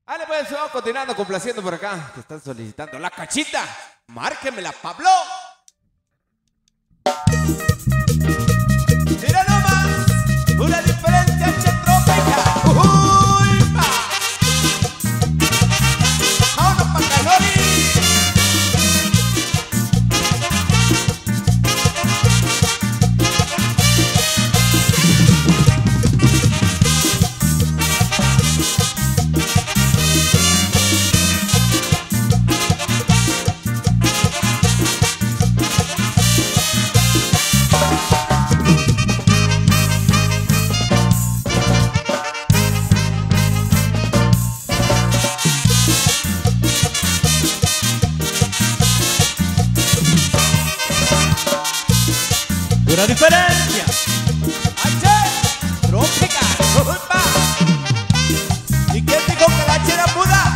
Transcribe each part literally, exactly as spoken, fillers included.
Vale, pues vamos continuando complaciendo por acá. Te están solicitando la cachita. Márquemela, Pablo. Mira nomás, una diferencia entre trópica. Uy, pa. Vámonos pa' Calori. Una diferencia. H, trópica. Upa. ¿Y quién dijo que la H era muda?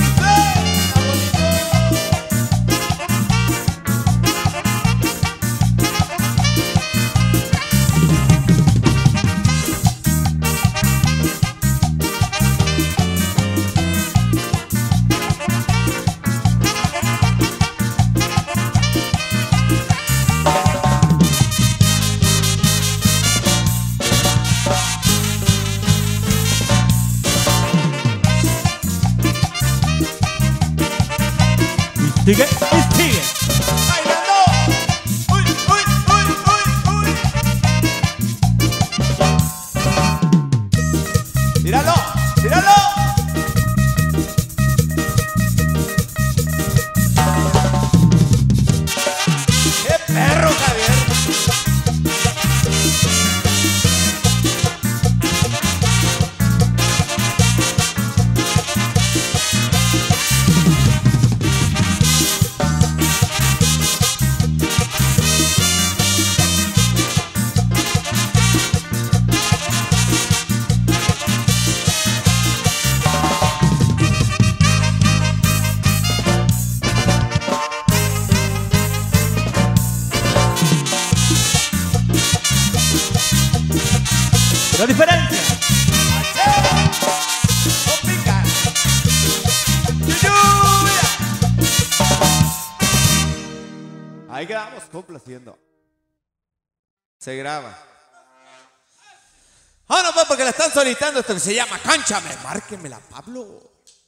Sigue y sigue. ¡Bailando! ¡Uy, uy, uy, uy, uy! ¡Tíralo! ¡Tíralo! ¡Qué perro, Javier! La diferencia. ¡Trópica! Ahí quedamos complaciendo. Se graba. Ah, no, pues porque la están solicitando esto que se llama Cánchame. Márquemela, Pablo.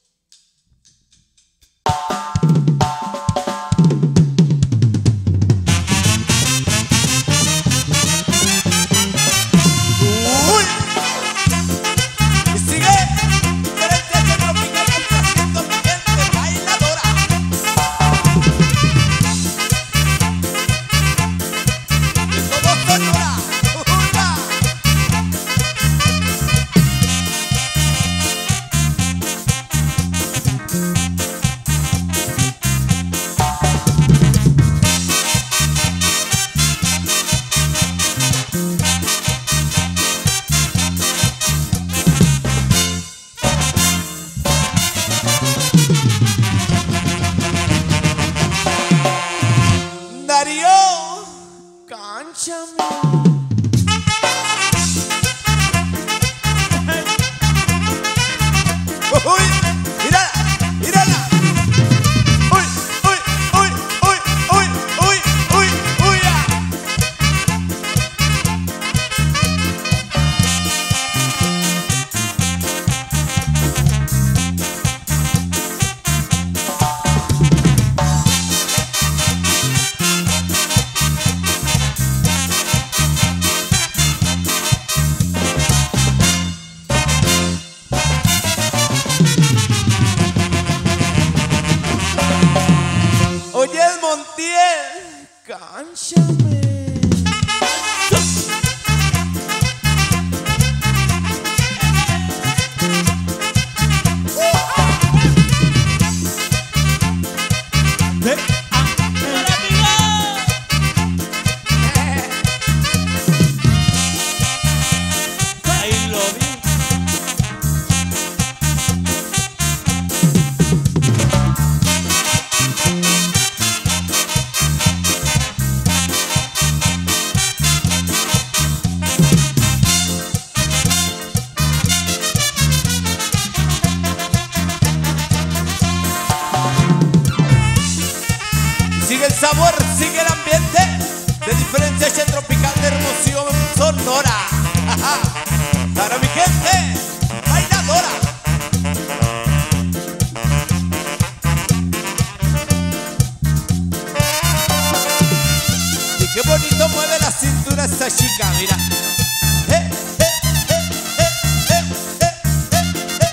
Darío, cánchame. Uy, mírala, mírala. Uy, uy, uy, uy, uy, uy, uy, uy, ah. Oye, el Montiel, cánchame. De ahí lo vi. sabor sigue el ambiente de Diferencia Tropical de Hermosillo, Sonora. Para mi gente bailadora. Y qué bonito mueve la cintura esta chica, mira. Eh, eh, eh, eh, eh, eh, eh, eh,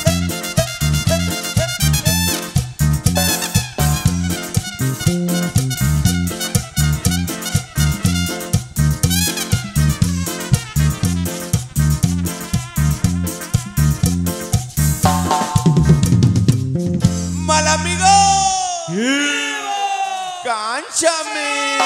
Mal amigo, cánchame.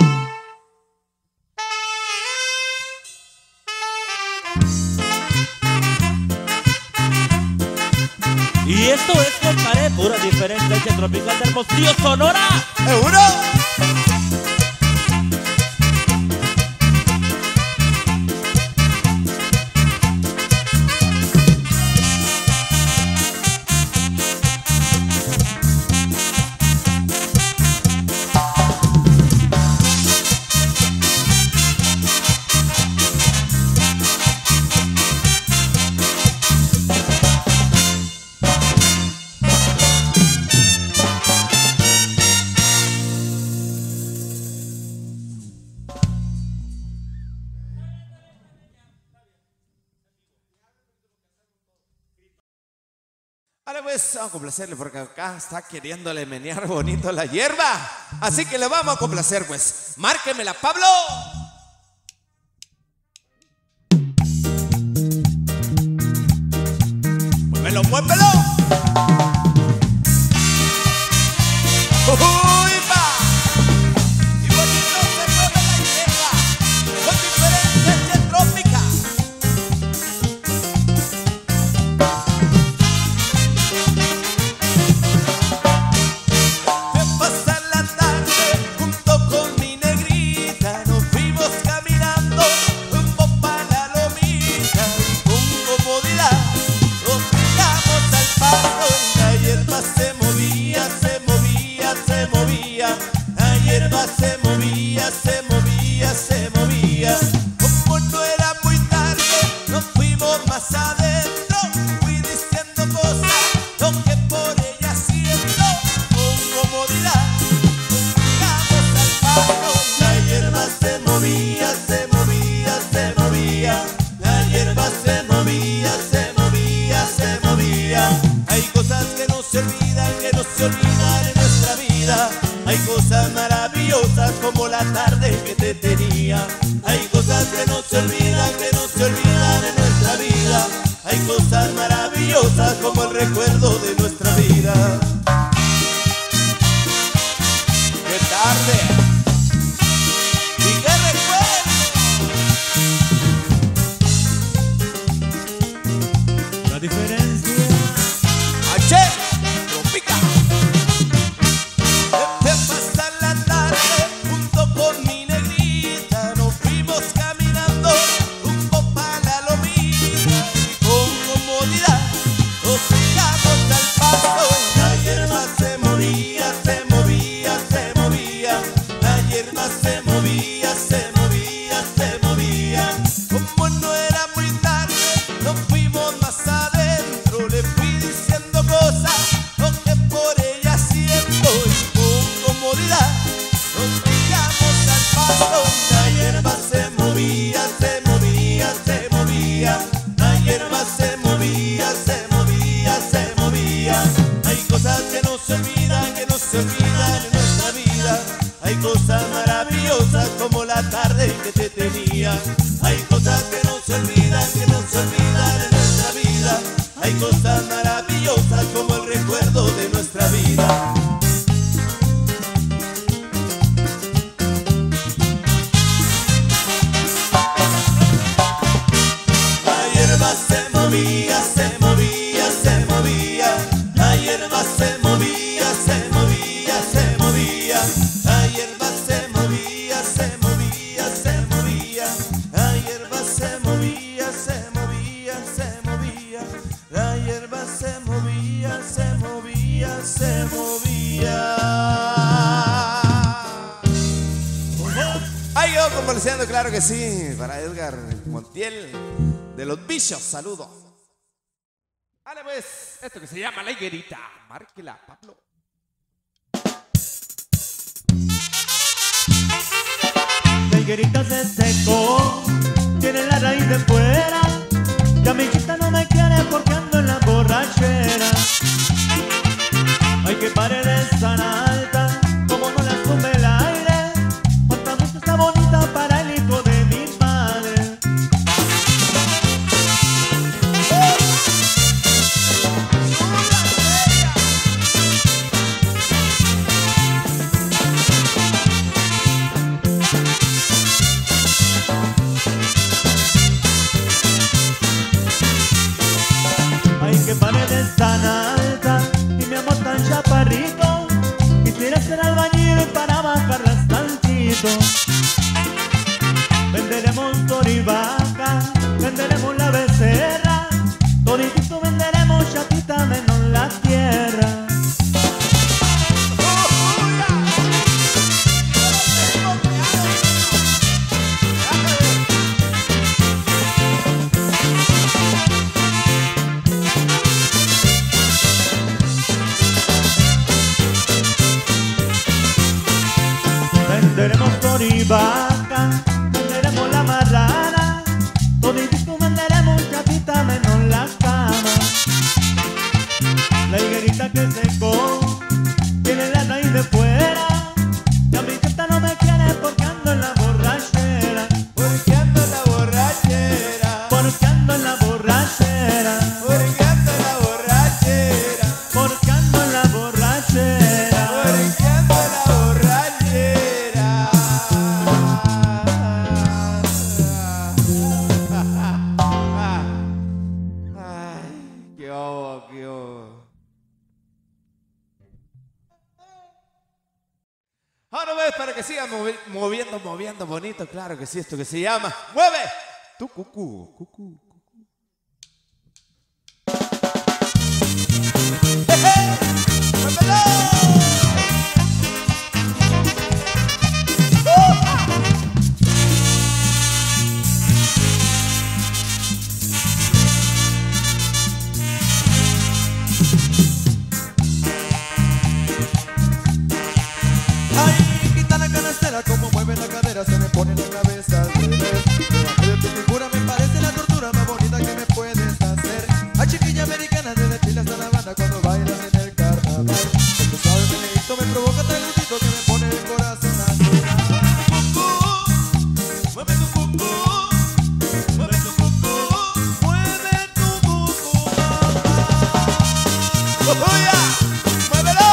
Y esto es compadre, pura Diferencia Tropical de Hermosillo, Sonora. ¿Seguro? Ahora pues vamos a complacerle porque acá está queriéndole menear bonito la hierba. Así que le vamos a complacer pues. Márquemela, Pablo. Muévelo, muévelo. Uy, va. Y bonito se mueve la hierba con Diferencia Tropical. Se movía, se movía, se movía. Como no era muy tarde, nos fuimos más adentro. Fui diciendo cosas, lo que por ella siento. Con comodidad, llegamos al paso. La hierba se movía, se movía, se movía. La hierba se movía, se movía, se movía. Hay cosas que no se olvidan, que no se olvidan en nuestra vida. Hay cosas maravillosas como la tarde que te tenía. Hay cosas que no se olvidan, que no se olvidan en nuestra vida. Hay cosas maravillosas como el recuerdo de nuestra vida. ¡Qué tarde! ¡Y qué recuerdo! La diferencia. ¡H! ¡Tropical! Pasar la tarde junto con mi negrita, nos fuimos caminando rumbo para la lomita y con comodidad nos llegamos al paso. La hierba se movía, se movía, se movía. La hierba se movía, se movía, se movía. Como no era muy tarde, nos fuimos más adentro. Le fui diciendo cosas, lo que por ella siento. Comodidad, nos llegamos al paso. La hierba se movía, se movía, se movía. La hierba se movía, se movía, se movía. Hay cosas que no se olvidan, que no se olvidan en nuestra vida. Hay cosas maravillosas como la tarde que te tenía. Hay cosas que no se olvidan, que no se olvidan en nuestra vida. Hay cosas maravillosas como el recuerdo de nuestra vida. Se movía, se movía, se movía. La hierba se movía, se movía, se movía. La hierba se movía, se movía, se movía. La hierba se movía, se movía, se movía. La hierba se movía, se movía, se movía. bolseando, claro que sí. Para Edgar Montiel de Los Bichos, saludos. Vale, pues, esto que se llama La Higuerita. Márquela, Pablo. La higuerita se secó, tiene la raíz de fuera. Ya mi chica no me quiere porque ando en la borrachera. Ay, que paredes tan alta, como no las tumbe el aire. Cuánta música está bonita para el hijo de mi madre. Ay, que paredes tan alta y mi amor tan chaparrito. Quisiera ser albañil para bajarlas tantito. Venderemos toribaca, venderemos la becerra, toritito venderemos, chatita menos la tierra. Venderemos toribaca, venderemos la marrana, toditito venderemos, chatita menos la cama. La higuerita que secó, tiene la raíz de fuera. Ya mi chata no me quiere porque ando en la borrachera. Porque ando en la borrachera. Porque ando en la borrachera. Porque ando en la borrachera. Porque ando en la borrachera. Porque ando en la borrachera. Ay, qué obo, qué obo. Ahora ves para que sigan movi moviendo, moviendo bonito, claro que sí, esto que se llama ¡Mueve! Tu cucú, cucú, cucú. ¡Jeje! ¡Muévelo! Ay, quita la canastera, como mueve la cadera, se me pone en la cabeza al revés. Pero tu figura me parece la tortura más bonita que me puedes hacer. Ay, chiquilla americana, desde Chile hasta La Habana, cuando bailas en el carnaval. Cuando suave meneíto me provoca tal gustito que me pone el corazón a llorar. Mueve tu cucú, mueve tu cucú, mueve tu cucú, mamá. ¡Uya! ¡Muévelo!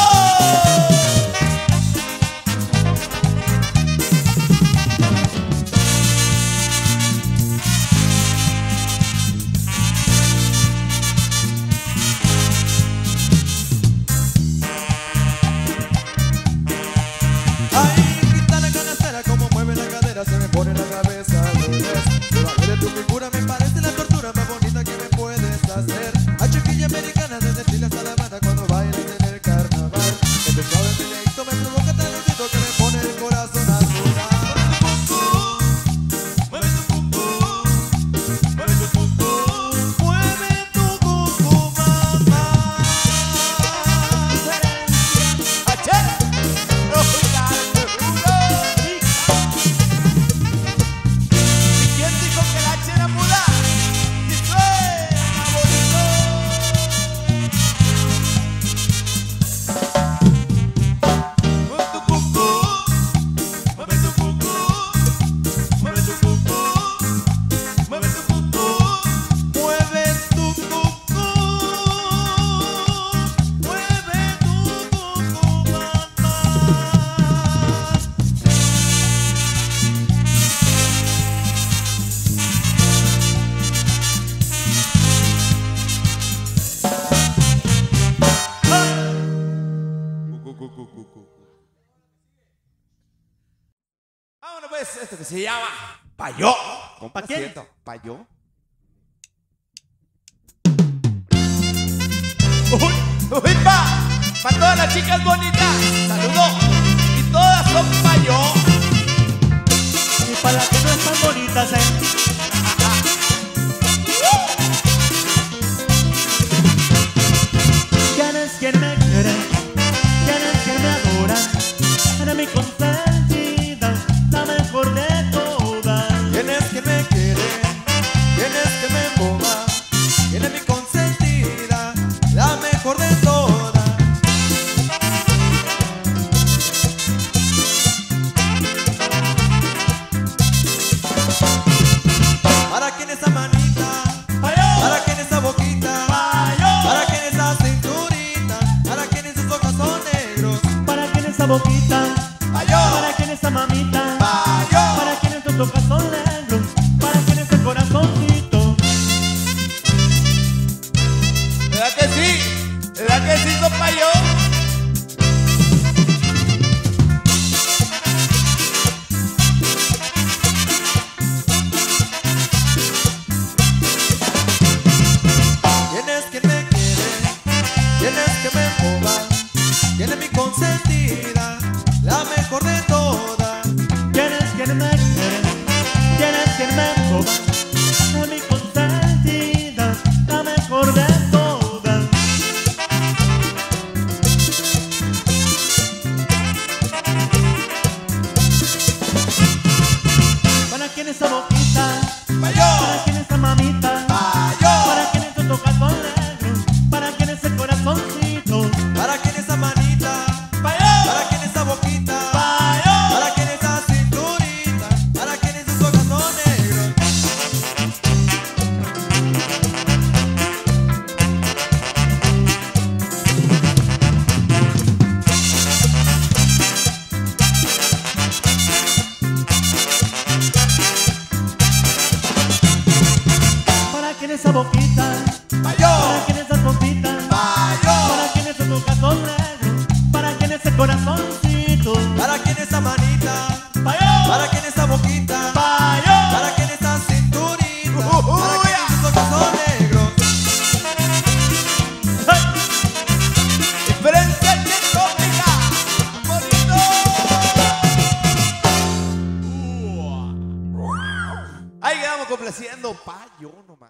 Ay, quita la canastera, como mueve la cadera, se me pone en la cabeza al revés. Pero a ver, tu figura me parece la tortura más bonita que me puedes hacer. Ay, chiquilla americana, desde Chile hasta La Habana, cuando bailas en el carnaval. Este suave meneíto me provoca tal gustito que me pone el corazón a sudar. Mueve tu cucú, mueve tu cucú, mueve tu cucú, mamá. ¡Achá! ¡No, ¿y quién dijo que la chera muda? ¡Y suena bonito! Mueve tu cucú, mueve tu cucú, mueve tu cucú, mueve tu cucú, mueve tu cucú, mueve tu cucú, mamá. Vámonos pues, esto que se llama Payó. ¿Pa' quién? Siento, Payó. Uy, uy, pa, para todas las chicas bonitas, saludos. Y todas son Payó. para las que no están bonitas, eh. ¿Quién es quien me quiere? ¿Quién es quien me adora? Eres mi consentida, la mejor de todas. ¿Quién es quien me quiere? ¿Quién es que me emboma? ¿Quién es mi consentida, la mejor de todas? ¿Para quién esa manita? ¿Para quién esa boquita? ¿Para quién esa cinturita? ¿Para quién esos ojos son negros? ¿Para quién esa boquita? ¿Para quién esa mamita? ¿Para quién esos ojos son negros? ¿Para quién ese corazoncito? ¿Verdad que sí? ¿Verdad que sí, sopayo? ¿Quién es quien me quiere? ¿Quién es que me emboma? ¿Quién es mi consentida, la mejor de todas? ¿Quién es quien me quiere? ¿Quién es quien me emboma? Es mi consentida, la mejor de todas. ¿Para quién esa boquita? ¿Para quién esa mamita? ¿Para quién esos ojos son negros? ¿Para quién ese corazoncito? ¿Para quién esa manita? ¿Para quién esa boquita? ¿Para quién esa cinturita? ¿Para quién esos ojos son negros? ¿Para quién esa boquita? ¿Para quién esas pompitas? ¿Para quién esos ojos son negros? ¿Para quién ese corazoncito? ¿Para quién esa manita? ¿Para quién esa boquita? ¿Para quién esa cinturita? ¿Para quién esos ojos son negros? Diferencia electrónica, bonito. Ahí quedamos complaciendo, payo nomás.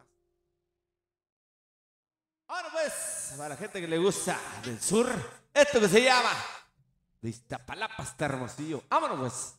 Ahora pues, para la gente que le gusta del sur, esto que se llama de Iztapalapa hasta Hermosillo. Vámonos pues.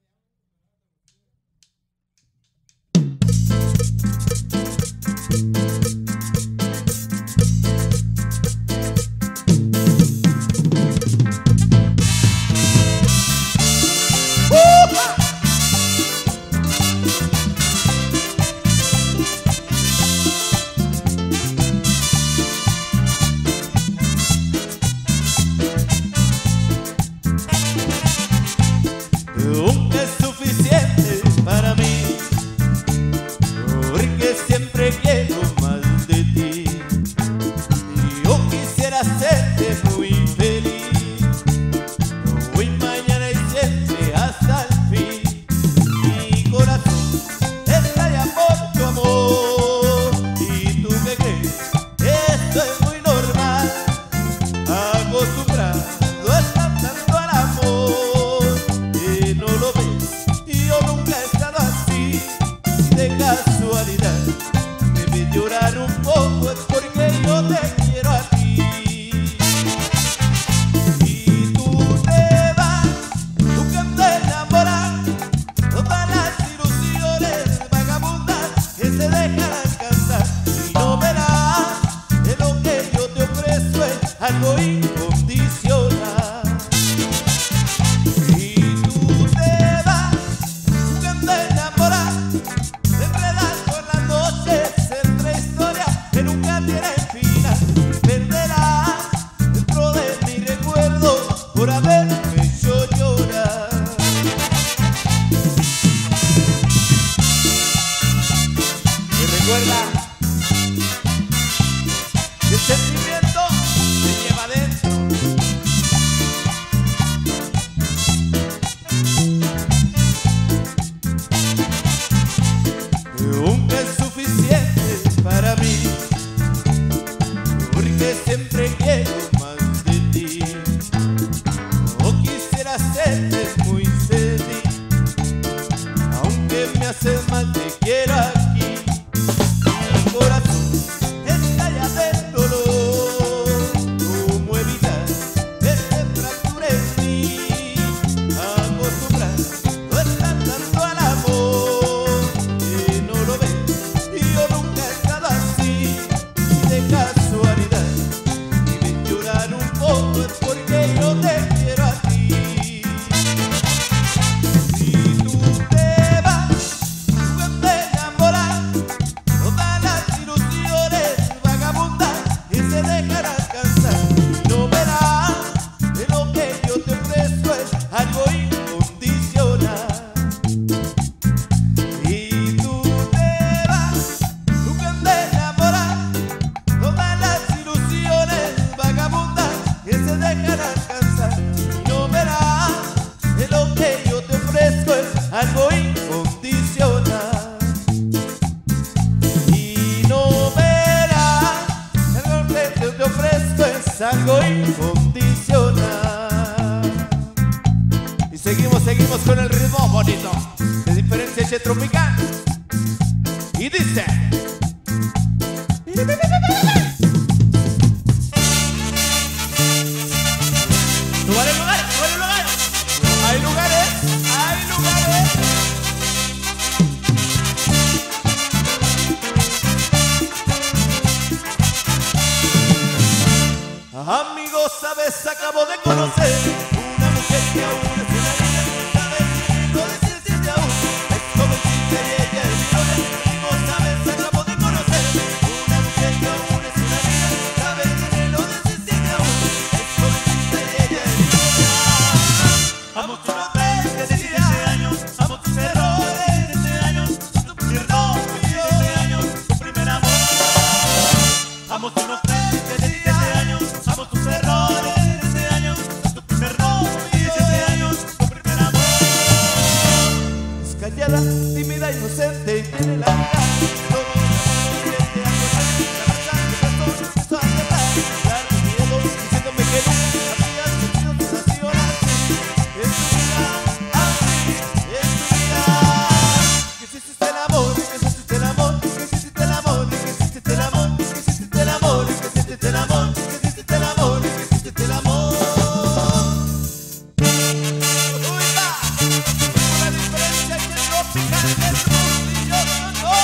Nunca es suficiente para mí, porque siempre quiero más de ti. Yo quisiera hacerte muy feliz, hoy, mañana y siempre hasta el fin. Mi corazón está ya por tu amor, y tú qué crees, esto es muy normal, acostumbrado a estar tanto al amor. No lo ves, yo nunca he estado así. Si de casualidad me ves llorar un poco, es porque yo te quiero a ti. Y tú te vas buscando enamorar todas las ilusiones vagabundas que se dejan alcanzar, y no verás que lo que yo te ofrezco es algo incondicional. Por haberme hecho llorar. Me recuerda que el sentimiento se lleva adentro. te dejarán cansar y no verás que lo que yo te ofrezco es algo incondicional. Y no verás que lo que yo te ofrezco es algo incondicional. Y seguimos, seguimos con el ritmo bonito de Diferencia H Tropical. Y dice... Lugares, lugares, lugares, lugares. Hay lugares, hay lugares. Amigos, sabes, acabo de conocer una mujer que aún es una niña. Sabes, lo decir de aún es jovencita y ella es joven. Amigos, sabes, acabo de conocer una mujer que aún es una niña. Sabes, lo decir de aún es jovencita y ella es joven. Amo tu nombre de diecisiete años, amo tus errores de diecisiete años, tu primer novio de diecisiete años, tu primer amor. Amo tu nombre de diecisiete años, amo tus errores de diecisiete años, tu primer novio de diecisiete años, tu primer amor. Es callada, tímida, inocente y tiene la mirada. Todo el mundo siente algo así, la verdad que pasó, empezó a hablar, hablar de miedo, diciéndome que nunca había sentido sensación así. Es tu vida, así, es tu vida. Que hiciste el amor, que hiciste el amor, que hiciste el amor, que hiciste el amor, que hiciste el amor, que hiciste el amor, que hiciste el amor, que hiciste el amor. Uy, va, una diferencia que tropical es mundilloso, no.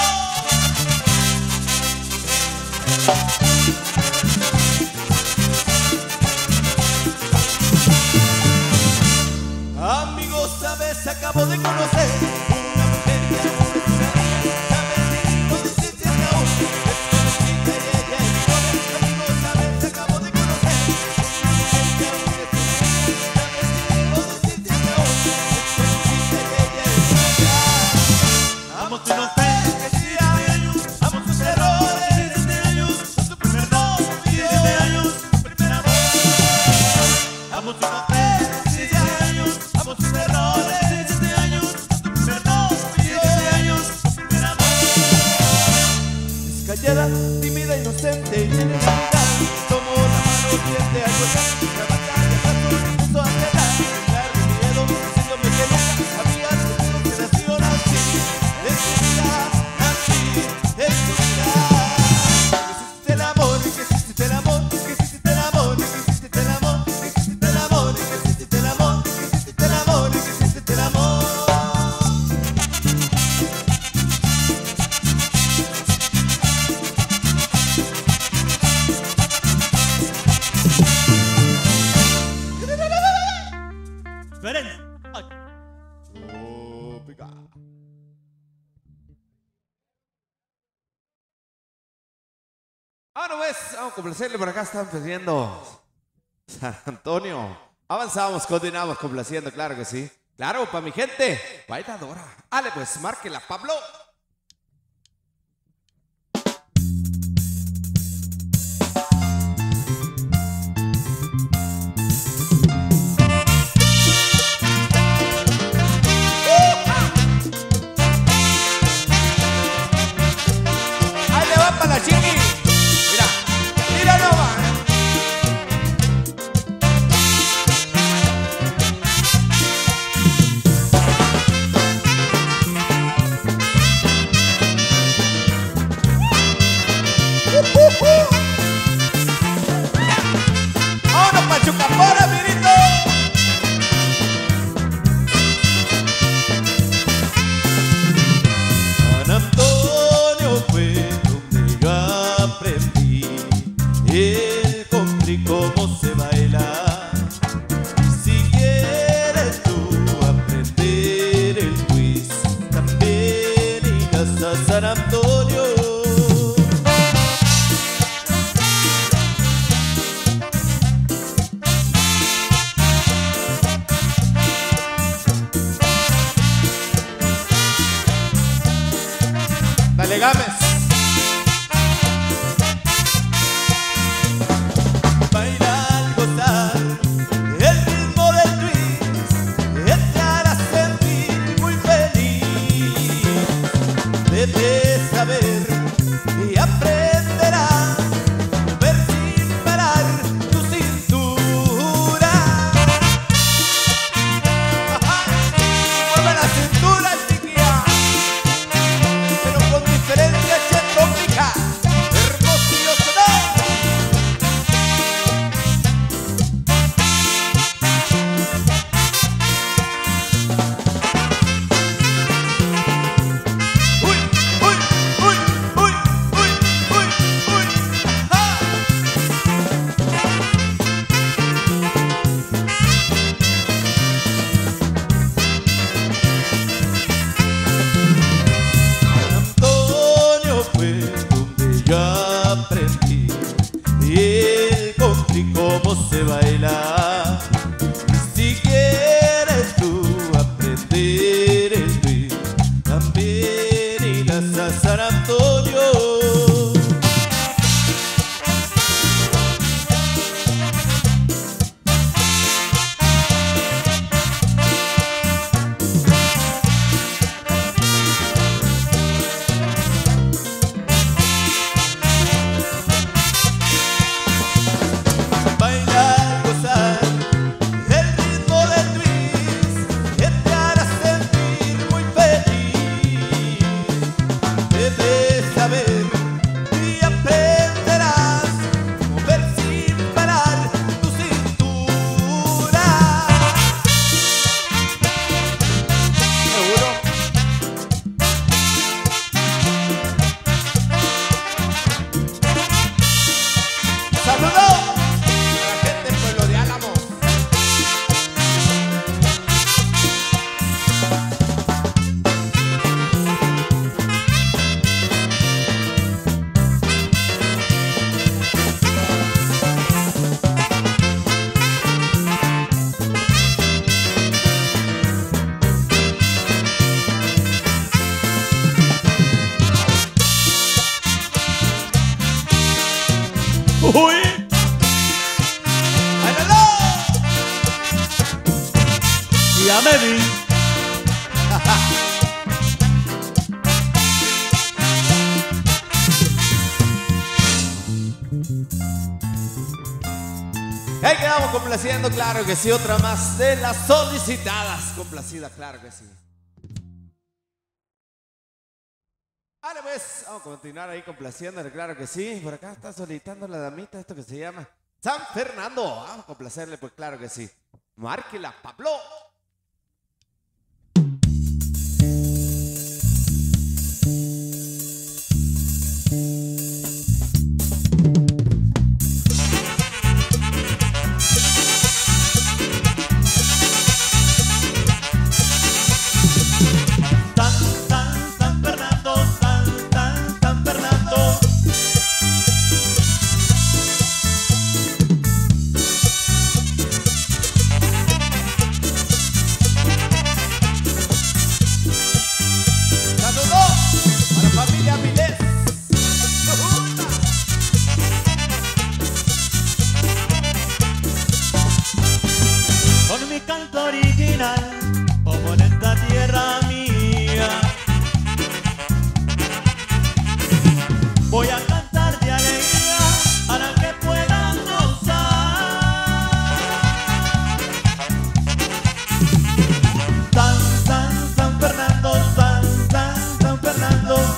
Amigos, sabes, acabo de conocer una mujer que aún es una niña. Sabes, lo deciste de aún es jovencita y ella es joven. Amigos, sabes, acabo de conocer una mujer que aún es una niña. Sabes, lo deciste de aún es jovencita y ella es joven. Amo tu nombre de diecisiete años, amo tus errores de diecisiete años, tu primer novio de diecisiete años, tu primer amor. Amo tu nombre de diecisiete años, amo tus errores de diecisiete años, tu primer novio de diecisiete años, tu primer amor. Es callada, tímida, inocente y tiene la mirada. Tomó la mano, siente algo así, la batalla pasó, empezó a hablar, hablar de miedo, diciéndome que nunca había sentido sensación así. Es tu vida, así, es tu vida. Que hiciste el amor, que hiciste el amor, que hiciste el amor, que hiciste el amor, que hiciste el amor, que hiciste el amor, que hiciste el amor, que hiciste el amor. Diferencia. Ay. Tropical. Ah, no ves, vamos a complacerle por acá, están pidiendo San Antonio. Avanzamos, continuamos complaciendo, claro que sí. Claro, para mi gente, bailadora. Ale, pues, márquela, Pablo. Ahí le va para la chiqui. Mira, mira nomás. ¡Vámonos, Pachucapora, mirito! San Antonio fue donde yo aprendí el country, cómo se baila. Y si quieres tú aprender el twist, también irás a San Antonio. Dale, Gámez. Baila sé bailar. Si quieres tú aprender el ritmo, también irás a San Antonio. ¡Uy! ¡Bailalo! Ya me vi. Ahí quedamos complaciendo, claro que sí, otra más de las solicitadas. Complacida, claro que sí. Vale, pues, vamos a continuar ahí complaciéndole, claro que sí. Por acá está solicitando la damita, esto que se llama San Fernando. Vamos a complacerle, pues claro que sí. Márquela, Pablo. Como en esta tierra mía, voy a cantar de alegría para que puedan gozar. San, San, San Fernando, San, San, San Fernando.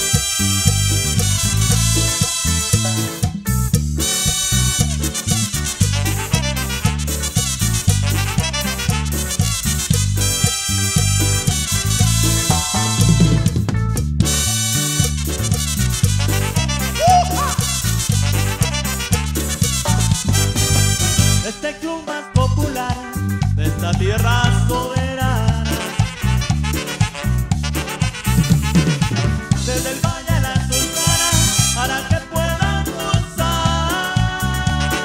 Este club más popular de esta tierra soberana, desde el Valle a la Sultana, para que puedan gozar.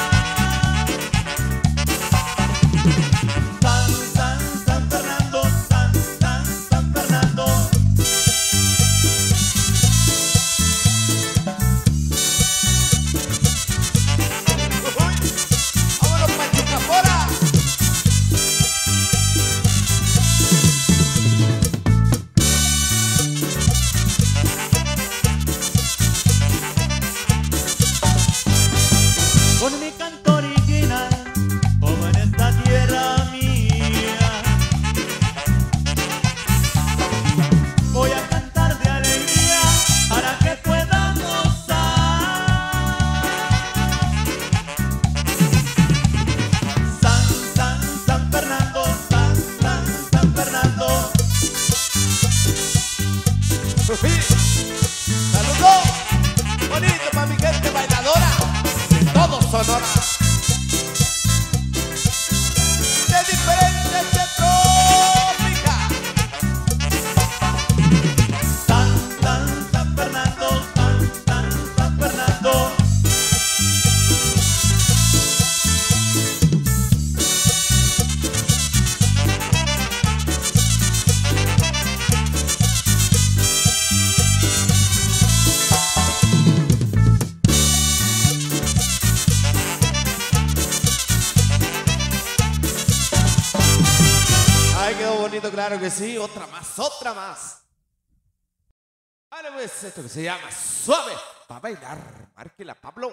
San, San, San Fernando, San, San, San Fernando. continuando, claro que sí. Otra más, otra más. Vale, pues esto que se llama Suave para bailar. Márquela, Pablo.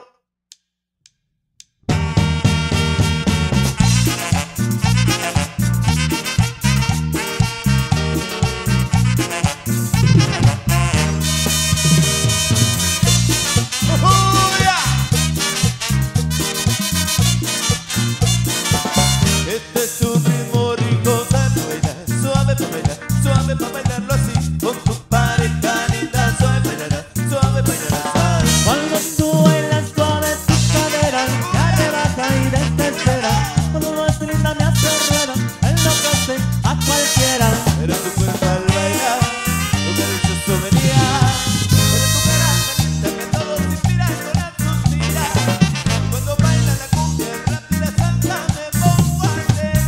Este es un ritmo rico para bailar, suave para bailar, suave para bailarlo así. Con tu pareja linda, suave bailará, suave bailará. Cuando tú bailas suave tus caderas, te arrebata y desespera. Cuando lo haces linda me hace rueda, enloquece a cualquiera. Pero tu cuerpo al bailar, tu delicioso venía. Pero tu cara caliente que todos inspiran con la suspira. Y cuando baila la cumbia rápida salsa me pongo a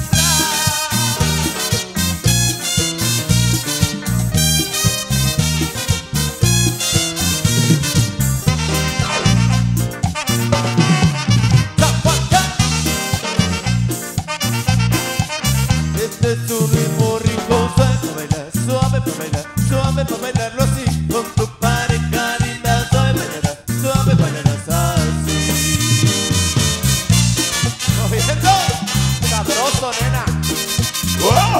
este es un ritmo rico, suave para bailar, suave para bailar, suave para bailarlo así. Con tu pareja linda, suave bailarás, suave bailarás así. Moviendo, sabroso, nena. ¡Wow!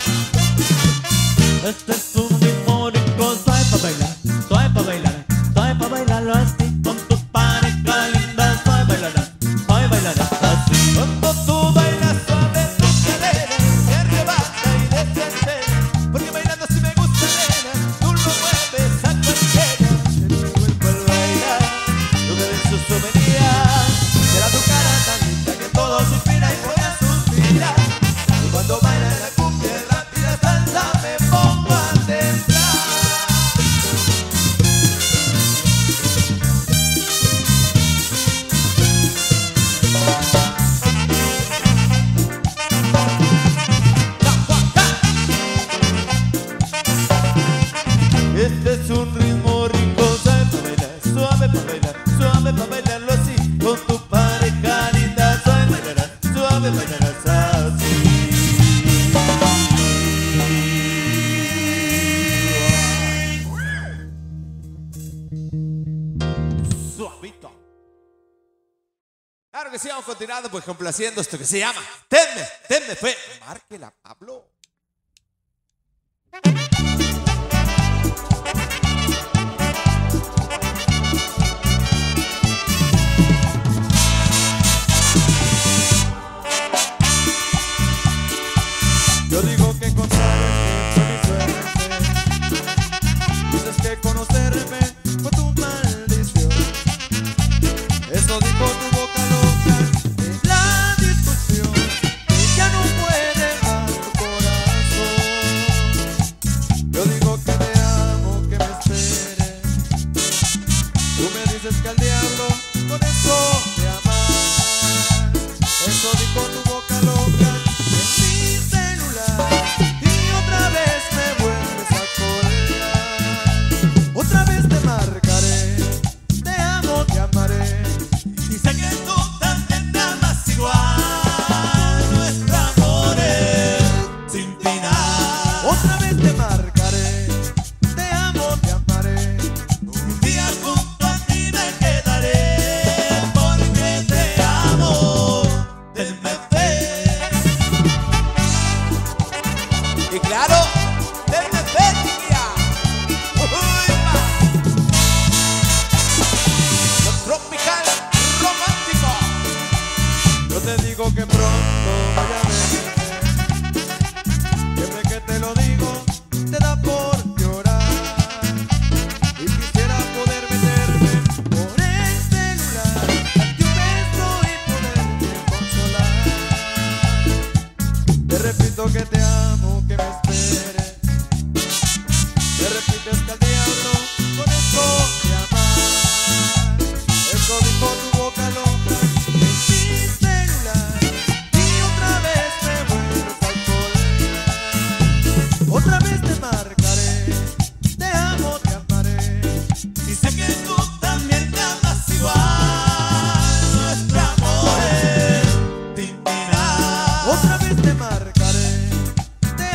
Este es un ritmo rico, suave para bailar, suave para bailar, suave para bailarlo así. Con tu pareja linda, suave bailarás, suave bailarás así. Cuando tú bailas suave tus caderas, te arrebata y desespera. Porque bailando si me gusta, nena, tú lo mueves a cualquiera. En tu cuerpo al bailar, tu delicioso venía. Será tu cara tan linda que todo suspira y pone a suspirar. Y cuando baila la cumbia rápida salsa me pongo a temblar. Este es un ritmo rico, suave para bailar, suave para bailar, suave para bailarlo así. Con tu pareja linda, suave bailarás, suave bailarás así. Suavito. Claro que sí, vamos continuando pues complaciendo esto que se llama Tenme, Tenme Fe. Márquela, Pablo. Yo digo que encontrarme fue mi suerte. Dices que conocerme fue tu maldición. Eso dijo tu boca loca en la discusión. Que ya no puede más tu corazón. Yo digo que te amo, que me esperes. Tú me dices que al diablo con eso te amas. Eso dijo tu boca loca. Y otra vez me vuelves a colgar. Otra vez te marcaré. Te amo, te amaré. Y sé que tú también me amas igual. Nuestro amor es sin final. Otra vez te marcaré. Te amo, te amaré. Un día junto a ti me quedaré. Porque te amo. Tenme fe. Y claro, Tenme Fe, chiquilla. Uy, ma. Lo tropical romántico. Yo te digo que pronto voy a verte. Siempre que te lo digo, te da por llorar. Y quisiera poder meterme por el celular, darte un beso y poderte consolar. Te repito que te amo, que me esperes. Te repites que al diablo con eso te amas. Eso dijo tu boca loca en mi celular. Y otra vez me vuelves a colgar. Otra vez te marcaré. Te amo, te amaré. Y sé que tú también me amas igual. Nuestro amor es sin final. Otra vez te marcaré. Te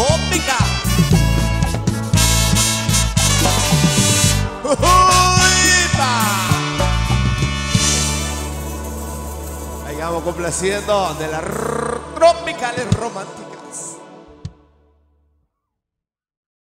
trópica. Ahí vamos complaciendo de las tropicales románticas.